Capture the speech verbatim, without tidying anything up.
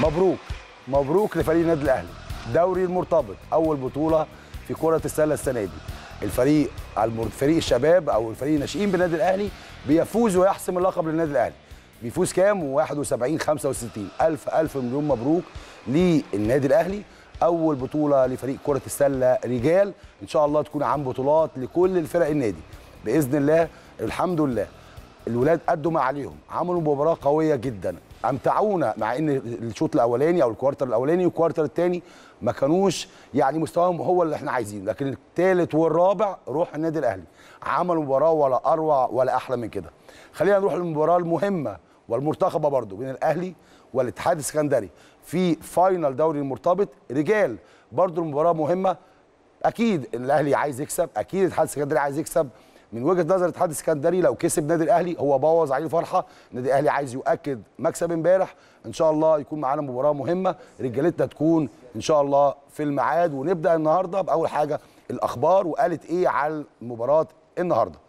مبروك مبروك لفريق النادي الاهلي، دوري المرتبط، اول بطوله في كره السله السنه دي. الفريق فريق الشباب او الفريق الناشئين بالنادي الاهلي بيفوز ويحسم اللقب للنادي الاهلي. بيفوز كام؟ واحد وسبعين خمسة وستين. الف الف مليون مبروك للنادي الاهلي. اول بطوله لفريق كره السله رجال، ان شاء الله تكون عن بطولات لكل الفرق النادي باذن الله. الحمد لله الولاد قدوا ما عليهم، عملوا مباراه قويه جدا، امتعونا، مع ان الشوط الاولاني او الكوارتر الاولاني والكوارتر الثاني ما كانوش يعني مستواهم هو اللي احنا عايزينه، لكن الثالث والرابع روح النادي الاهلي، عملوا مباراه ولا اروع ولا احلى من كده. خلينا نروح للمباراه المهمه والمرتقبه برضو بين الاهلي والاتحاد السكندري في فاينل دوري المرتبط رجال. برضو المباراه مهمه، اكيد الاهلي عايز يكسب، اكيد الاتحاد السكندري عايز يكسب. من وجهه نظر الاتحاد السكندري لو كسب النادي الاهلي هو بوظ عليه الفرحه، النادي الاهلي عايز يؤكد مكسب امبارح. ان شاء الله يكون معانا مباراه مهمه، رجالتنا تكون ان شاء الله في الميعاد. ونبدا النهارده باول حاجه الاخبار وقالت ايه على مباراه النهارده.